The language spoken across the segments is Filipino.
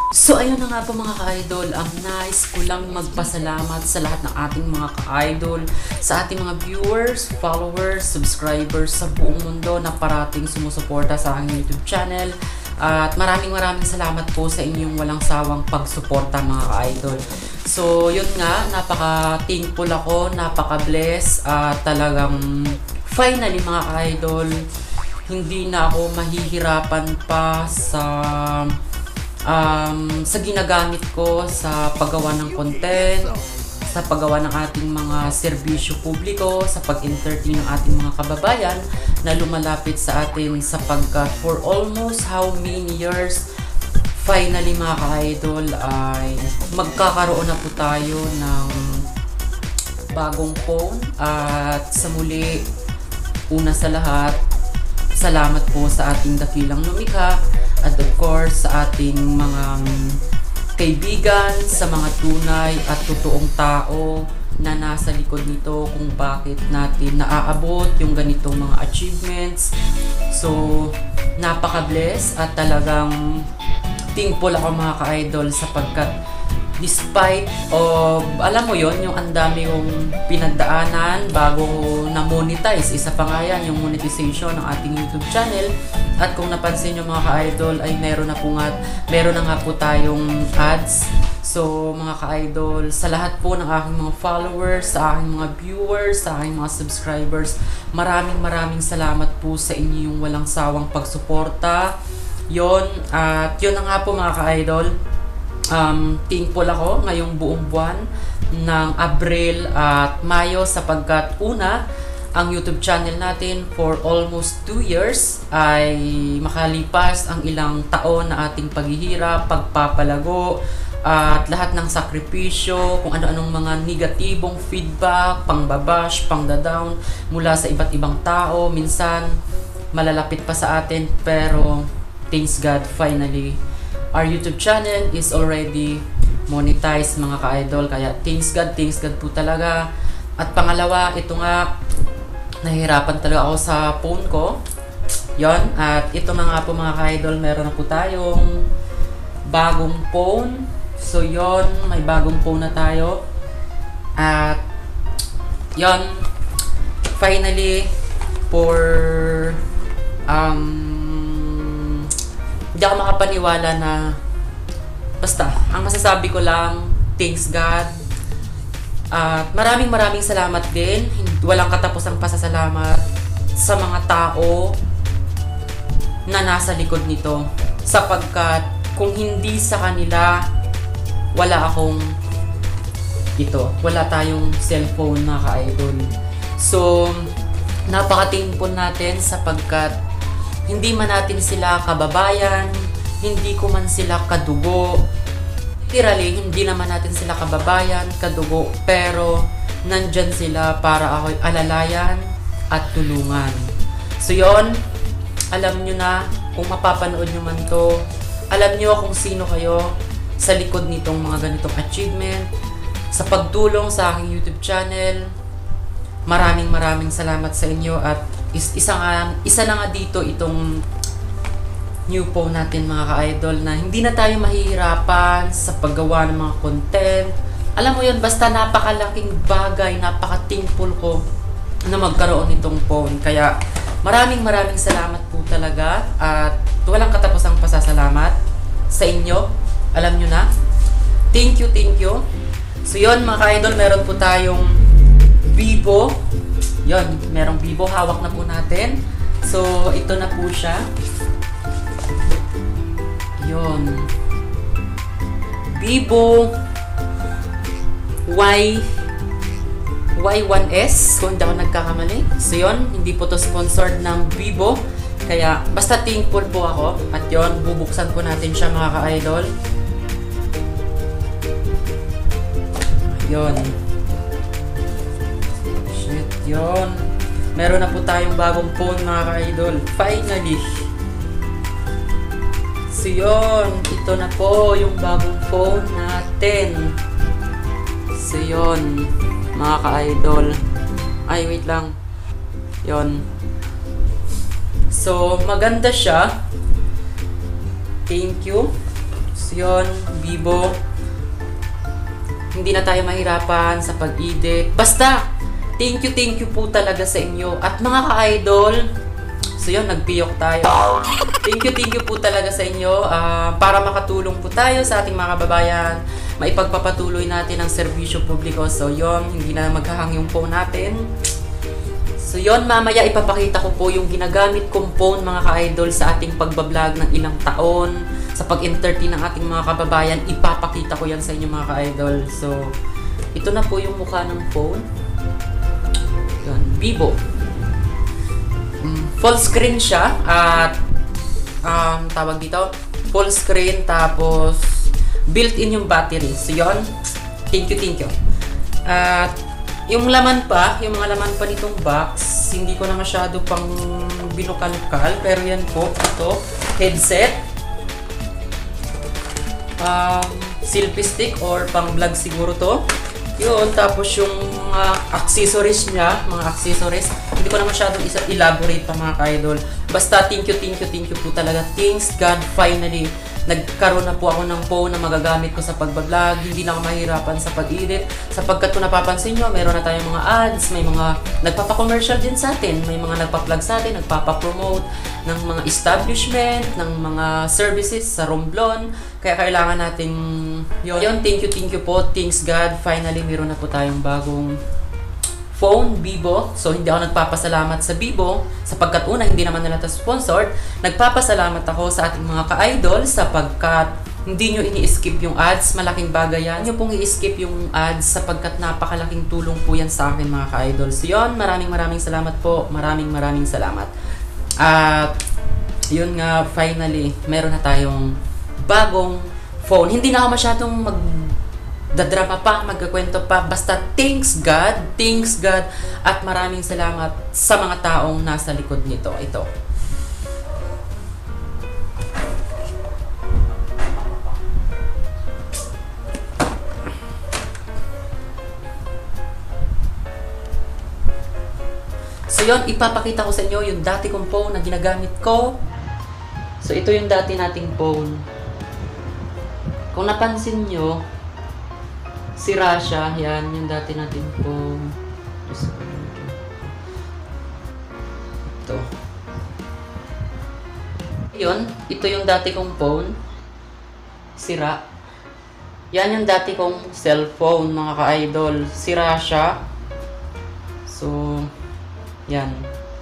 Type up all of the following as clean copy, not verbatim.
So ayun na nga po mga ka-idol, ang nice ko lang magpasalamat sa lahat ng ating mga ka-idol, sa ating mga viewers, followers, subscribers sa buong mundo na parating sumusuporta sa aking YouTube channel. At maraming salamat po sa inyong walang sawang pagsuporta mga ka-idol. So yun nga, napaka-thankful ako, napaka-bless at talagang finally mga ka-idol, hindi na ako mahihirapan pa sa ginagamit ko sa paggawa ng content, sa paggawa ng ating mga serbisyo publiko, sa pag-entertain ng ating mga kababayan na lumalapit sa atin sapagkat for almost how many years, finally mga ka-idol ay magkakaroon na po tayo ng bagong phone. At sa muli, una sa lahat, salamat po sa ating dakilang lumikha. At of course, sa ating mga kaibigan, sa mga tunay at totoong tao na nasa likod nito kung bakit natin naaabot yung ganitong mga achievements. So, napaka-bless at talagang thankful ako mga ka-idol sapagkat despite of, alam mo yon yung ang dami yung pinagdaanan bago na-monetize. Isa pa nga yan, yung monetization ng ating YouTube channel. At kung napansin nyo mga ka-idol ay meron na nga po tayong ads. So mga ka-idol, sa lahat po ng aking mga followers, sa aking mga viewers, sa aking mga subscribers, maraming salamat po sa inyong walang sawang pagsuporta. Yon, at yun na nga po mga ka-idol. Thankful ako ngayong buong buwan ng Abril at Mayo sapagkat una, ang YouTube channel natin for almost 2 years ay makalipas ang ilang taon na ating paghihirap, pagpapalago at lahat ng sakripisyo, kung ano-anong mga negatibong feedback, pangbabash, pangdadown mula sa iba't ibang tao, minsan malalapit pa sa atin, pero thanks God, finally our YouTube channel is already monetized mga ka-idol. Kaya thanks God po talaga. At pangalawa, ito nga, nahihirapan talaga ako sa phone ko. Yon, at ito na nga po mga ka-idol, meron na po tayong bagong phone. So yon, may bagong phone na tayo. At yon, finally, for hindi ako makapaniwala na basta, ang masasabi ko lang, thanks God. At maraming salamat din. Walang katapusang pasasalamat sa mga tao na nasa likod nito. Sapagkat kung hindi sa kanila, wala akong ito. Wala tayong cellphone mga ka-idol. So, napaka-thankful natin sapagkat hindi man natin sila kababayan, hindi ko man sila kadugo. Literally, hindi naman natin sila kababayan, kadugo, pero nandyan sila para ako'y alalayan at tulungan. So yon, alam nyo na, kung mapapanood nyo man to, alam nyo kung sino kayo sa likod nitong mga ganitong achievement. Sa pagtulong sa aking YouTube channel, maraming salamat sa inyo. At isa na nga dito itong new phone natin mga ka-idol, na hindi na tayo mahihirapan sa paggawa ng mga content. Alam mo yun, basta napakalaking bagay, napaka-thankful ko na magkaroon nitong phone. Kaya maraming salamat po talaga at walang katapusang pasasalamat sa inyo. Alam nyo na. Thank you. So yun mga ka-idol, meron po tayong Vivo. Yun, merong Vivo, hawak na po natin. So ito na po siya. Yun. Vivo Y1S, kung hindi ako nagkakamali. So yun, hindi po to sponsored ng Vivo. Kaya basta thankful po ako. At yun, bubuksan po natin siya mga ka-idol. Yun. Shit, yun. Meron na po tayong bagong phone mga ka-idol. Finally. So yun, ito na po yung bagong phone natin. So yun, mga ka-idol. Ay, wait lang. Yun. So, maganda siya. Thank you. So yun, Bibo, hindi na tayo mahirapan sa pag-edit. Basta, thank you po talaga sa inyo. At mga ka-idol, so yun, nagpiyok tayo. Thank you po talaga sa inyo para makatulong po tayo sa ating mga kababayan. Maipagpapatuloy natin ang serbisyo publiko. So yun, hindi na maghahang yung phone natin. So yun, mamaya ipapakita ko po yung ginagamit kong phone mga ka-idol sa ating pagbablog ng ilang taon. Sa pag-entertain ng ating mga kababayan, ipapakita ko yan sa inyo mga ka-idol. So, ito na po yung mukha ng phone. Yun, Bibo. Full screen siya at tawag dito, full screen tapos built-in yung battery. So yun, thank you. At yung laman pa, yung mga laman pa nitong box, hindi ko na masyado pang binukal-ukal, pero yan po, ito, headset, selfie stick or pang vlog siguro to. Yun, tapos yung mga accessories niya, hindi ko na masyadong elaborate pa mga ka-idol. Basta thank you po talaga. Thanks God, finally, nagkaroon na po ako ng phone na magagamit ko sa pagbablog. Hindi na ako mahirapan sa pag-edit. Sapagkat kung napapansin nyo, meron na tayong mga ads, may mga nagpapa-commercial din sa atin, may mga nagpa-plug sa atin, nagpapa-promote ng mga establishment, ng mga services sa Romblon. Kaya kailangan natin yun. Thank you po. Thanks God. Finally, meron na po tayong bagong phone, Bibo. So, hindi ako nagpapasalamat sa Bibo sapagkat una, hindi naman nila ito sponsored. Nagpapasalamat ako sa ating mga ka-idol sapagkat hindi nyo ini-skip yung ads. Malaking bagay yan. Hindi nyo pong i-skip yung ads sapagkat napakalaking tulong po yan sa akin mga ka-idol. So, yun. Maraming salamat po. Maraming salamat. At, yun nga, finally, meron na tayong bagong phone. Hindi na ako masyadong magdadrama pa, magkakwento pa. Basta thanks God, at maraming salamat sa mga taong nasa likod nito. Ito. So yun, ipapakita ko sa inyo yung dati kong phone na ginagamit ko. So ito yung dati nating phone. Kung napansin nyo, sira siya. Yan, yung dati nating phone. Ito. Yun, ito yung dati kong phone. Sira. Yan yung dati kong cellphone, mga ka-idol. Sira siya. So, yan.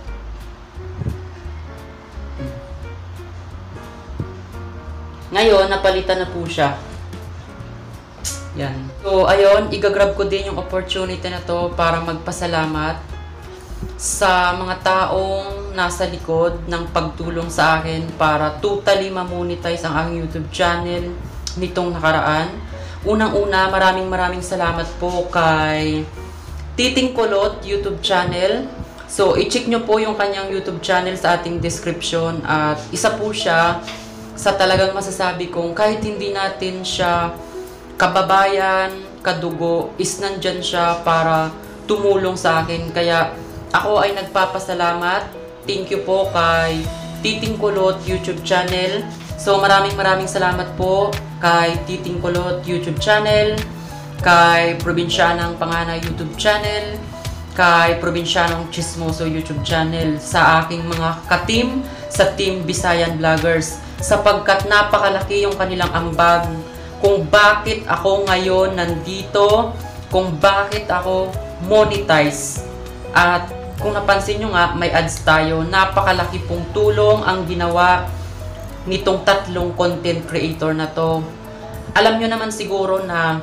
Ngayon, napalitan na po siya. Yan. So, ayun, igagrab ko din yung opportunity na to para magpasalamat sa mga taong nasa likod ng pagtulong sa akin para totally ma-monetize ang aking YouTube channel nitong nakaraan. Unang-una, maraming salamat po kay Titing Kulot YouTube channel. So, i-check nyo po yung kanyang YouTube channel sa ating description at isa po siya sa talagang masasabi kong kahit hindi natin siya kababayan, kadugo, is nandyan siya para tumulong sa akin. Kaya ako ay nagpapasalamat. Thank you po kay Titing Kulot YouTube channel. So maraming salamat po kay Titing Kulot YouTube channel, kay Probinsyanang Panganay YouTube channel, kay Probinsyanong Chismoso YouTube channel, sa aking mga ka-team sa Team Bisayan Vloggers sapagkat napakalaki yung kanilang ambag kung bakit ako ngayon nandito, kung bakit ako monetize. At kung napansin nyo nga, may ads tayo. Napakalaki pong tulong ang ginawa nitong tatlong content creator na to. Alam nyo naman siguro na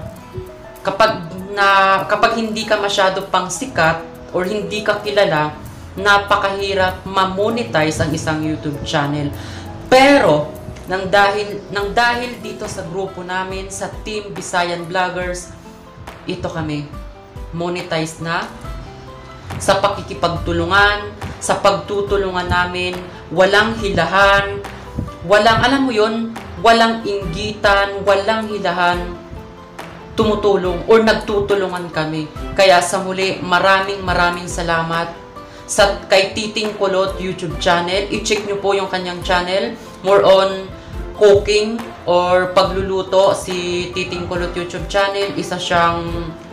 kapag hindi ka masyado pang sikat or hindi ka kilala, napakahirap ma-monetize ang isang YouTube channel. Pero nang dahil dito sa grupo namin sa Team Bisayan Vloggers, ito kami monetize na sa pakikipagtulungan, sa pagtutulungan namin, walang hilahan, walang, alam mo yun, walang inggitan, walang hilahan, tumutulong or nagtutulungan kami. Kaya sa muli, maraming salamat sa kay Titing Kulot YouTube channel. I-check nyo po yung kanyang channel. More on cooking, or pagluluto. Si Titing Kulot YouTube channel, isa siyang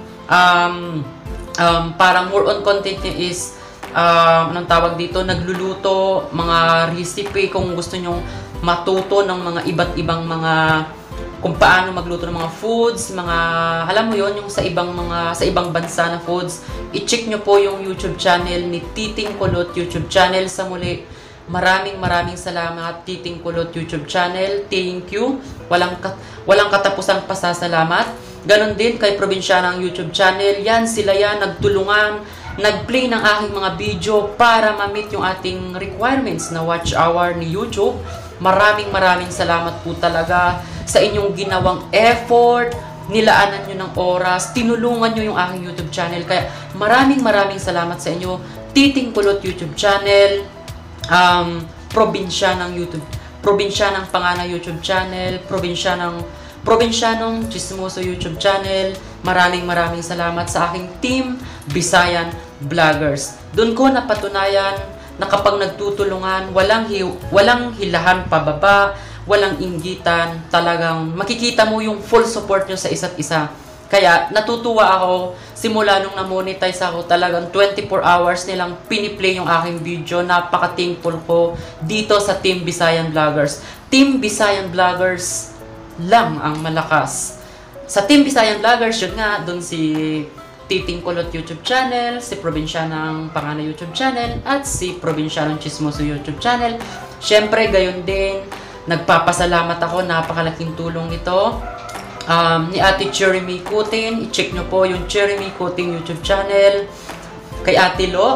parang more on content niya is anong tawag dito, nagluluto, mga recipe kung gusto nyong matuto ng mga iba't ibang mga kung paano magluto ng mga foods, mga alam mo yon yung sa ibang bansa na foods. I-check nyo po yung YouTube channel ni Titing Kulot YouTube channel. Sa muli, maraming salamat Titing Kulot YouTube channel. Thank you. Walang katapusang pasasalamat. Ganon din kay Probinsyanang YouTube channel. Yan, sila yan, nagtulungan, nag-play ng aking mga video para ma-meet yung ating requirements na watch hour ni YouTube. Maraming salamat po talaga sa inyong ginawang effort, nilaanan nyo ng oras, tinulungan nyo yung aking YouTube channel. Kaya maraming salamat sa inyo. Titing Kulot YouTube channel, Probinsyanang Pangana YouTube channel, Probinsyanong Chismoso YouTube channel. Maraming salamat sa aking team, Bisayan Vloggers. Doon ko napatunayan na kapag nagtutulungan, walang hilahan pababa, walang inggitan, talagang makikita mo yung full support nyo sa isa't isa. Kaya natutuwa ako, simula nung na-monetize ako, talagang 24 hours nilang piniplay yung aking video. Napaka-thankful ko dito sa Team Bisayan Vloggers. Team Bisayan Vloggers lang ang malakas. Sa Team Bisayan Vloggers, yun nga, dun si Titing Kulot YouTube channel, si Probinsyanang Pangana YouTube channel, at si Probinsyanong Chismoso YouTube channel. Syempre, gayon din, nagpapasalamat ako, napakalaking tulong ito. Ni Ate Cherry May Kutin, i-check nyo po yung Cherry May Kutin YouTube channel. Kay Ate Lo,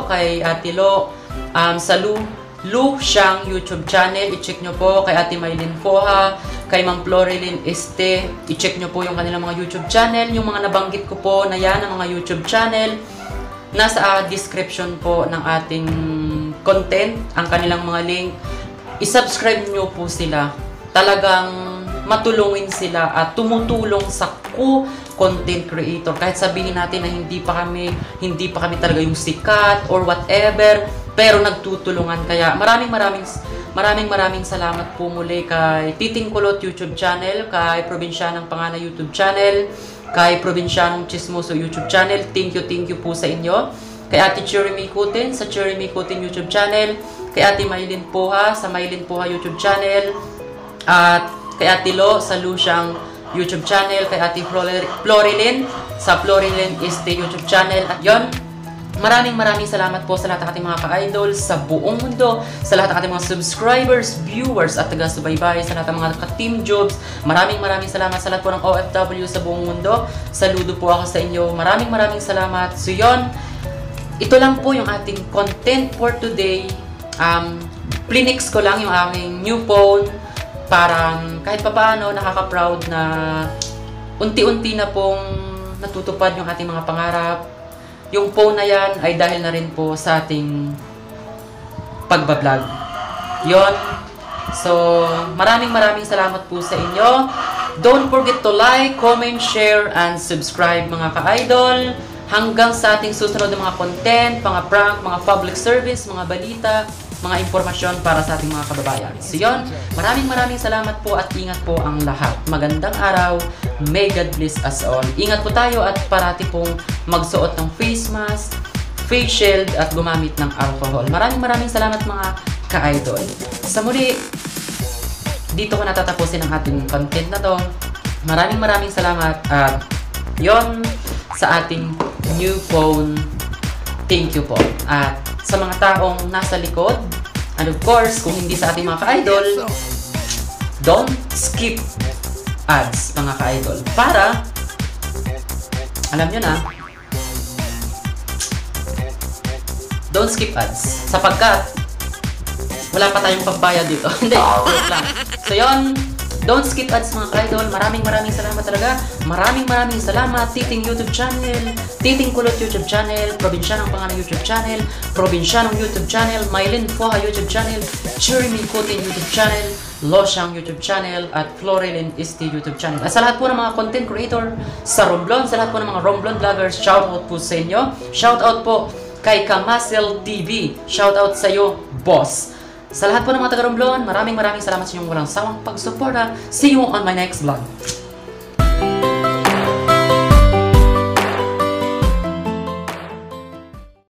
sa Lu Xiang YouTube channel, i-check nyo po. Kay Ate Maylin Foha, kay Ma'am Florilyn Este, i-check nyo po yung kanilang mga YouTube channel. Yung mga nabanggit ko po na yan, ang mga YouTube channel, nasa description po ng ating content, ang kanilang mga link. I-subscribe nyo po sila. Talagang matulungin sila at tumutulong sa content creator. Kahit sabihin natin na hindi pa kami talaga yung sikat or whatever, pero nagtutulungan. Kaya maraming salamat po muli kay Titing Kulot YouTube channel, kay Probinsyanang Pangana YouTube channel, kay Probinsyanong Chismoso YouTube channel. Thank you po sa inyo. Kay Ate Cherry May Kutin sa Cherry May Kutin YouTube channel, kay Ate Maylin Poha sa Maylin Poha YouTube channel, at kay Ate Lo sa Lu Xiang YouTube channel, kay Ate Florilyn sa Florilyn Este YouTube channel. At yon, maraming salamat po sa lahat ng ating mga ka-idol sa buong mundo, sa lahat ng ating mga subscribers, viewers at taga-subaybay, sa lahat ng mga ka-team jobs. Maraming salamat sa lahat po ng OFW sa buong mundo. Saludo po ako sa inyo. Maraming salamat. So yon, ito lang po yung ating content for today. Plinix ko lang yung aking new phone. Parang kahit papaano nakaka-proud na unti-unti na pong natutupad yung ating mga pangarap. Yung phone na yan ay dahil na rin po sa ating pagbablog. Yon. So, maraming salamat po sa inyo. Don't forget to like, comment, share, and subscribe mga ka-idol. Hanggang sa ating susunod na mga content, mga prank, mga public service, mga balita, mga impormasyon para sa ating mga kababayan. So yun, maraming salamat po at ingat po ang lahat. Magandang araw. May God bless us all. Ingat po tayo at parati pong magsuot ng face mask, face shield at gumamit ng alcohol. Maraming salamat mga ka-idol. Sa muli, dito ko natatapusin ang ating content na to. Maraming salamat at yon sa ating new phone. Thank you po. At sa mga taong nasa likod, and of course, kung hindi sa ating mga ka-idol, don't skip ads, mga ka-idol. Para, alam nyo na, don't skip ads. Sapagkat, wala pa tayong pagbayad dito. Hindi, joke lang. So yun, don't skip ads mga ka-idol. Maraming salamat talaga. Maraming salamat. Titing YouTube channel, Titing Kulot YouTube channel, Probinsyanang Pangana YouTube channel, Probinsyanong YouTube channel, Maylin Foha YouTube channel, Cherry May Kutin YouTube channel, Lo Xiang YouTube channel, at Florilyn Este YouTube channel. At sa lahat po ng mga content creator sa Romblon, sa lahat po ng mga Romblon vloggers, shoutout po sa inyo. Shoutout po kay Kamasel TV. Shoutout sa iyo, boss. Sa lahat po ng mga taga Romblon, maraming salamat sa inyong walang sawang pagsuporta. See you on my next vlog.